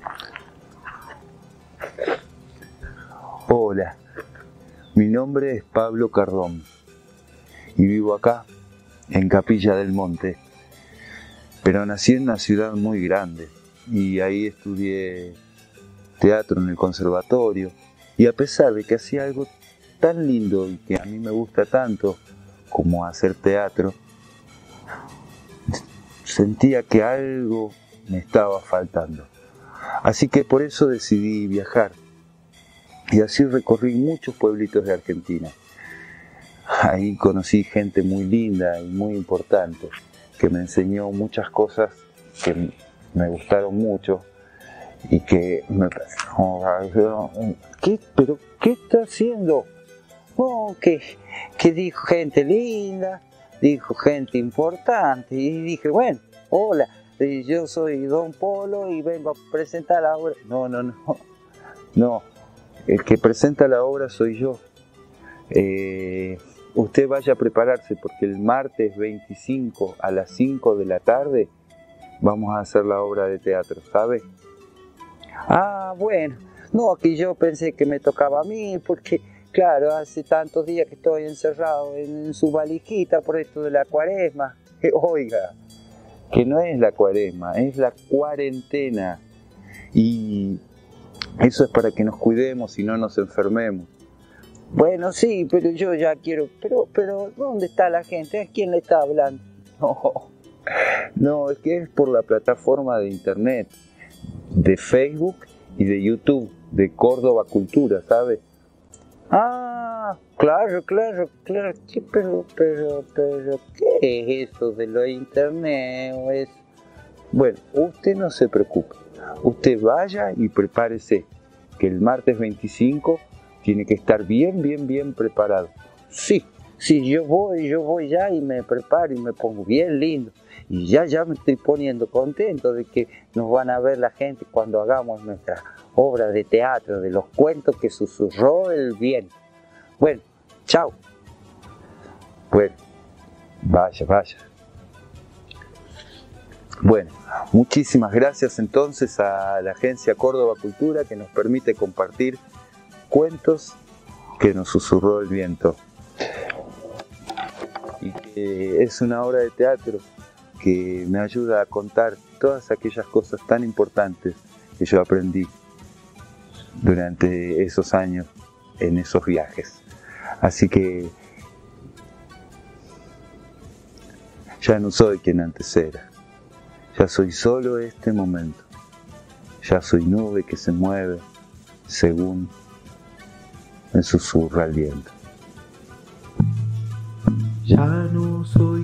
Hola, mi nombre es Pablo Cardón y vivo acá, en Capilla del Monte, pero nací en una ciudad muy grande y ahí estudié teatro en el conservatorio, y a pesar de que hacía algo tan lindo y que a mí me gusta tanto como hacer teatro, sentía que algo me estaba faltando. Así que por eso decidí viajar. Y así recorrí muchos pueblitos de Argentina. Ahí conocí gente muy linda y muy importante, que me enseñó muchas cosas que me gustaron mucho y que me... ¿Qué? ¿Pero qué está haciendo? Oh, que dijo gente linda, dijo gente importante, y dije, bueno, hola, yo soy Don Polo y vengo a presentar la obra. No. El que presenta la obra soy yo. Usted vaya a prepararse porque el martes 25 a las 5 de la tarde vamos a hacer la obra de teatro, ¿sabe? Ah, bueno. No, aquí yo pensé que me tocaba a mí porque, claro, hace tantos días que estoy encerrado en su valijita por esto de la cuaresma. Oiga, que no es la cuaresma, es la cuarentena. Y eso es para que nos cuidemos y no nos enfermemos. Bueno, sí, pero yo ya quiero... Pero, ¿dónde está la gente? ¿A quién le está hablando? No, es que es por la plataforma de internet, de Facebook y de YouTube, de Córdoba Cultura, ¿sabe? Ah, claro. Pero, ¿qué es eso de lo de internet? ¿O es? Bueno, usted no se preocupe. Usted vaya y prepárese, que el martes 25 tiene que estar bien preparado. Sí, yo voy ya y me preparo y me pongo bien lindo. Y ya me estoy poniendo contento de que nos van a ver la gente cuando hagamos nuestra obra de teatro, de los cuentos que susurró el viento. Bueno, chao. Bueno, vaya. Bueno, muchísimas gracias entonces a la agencia Córdoba Cultura que nos permite compartir cuentos que nos susurró el viento. Y que es una obra de teatro que me ayuda a contar todas aquellas cosas tan importantes que yo aprendí durante esos años en esos viajes. Así que ya no soy quien antes era. Ya soy solo este momento. Ya soy nube que se mueve según me susurra el viento. Ya no soy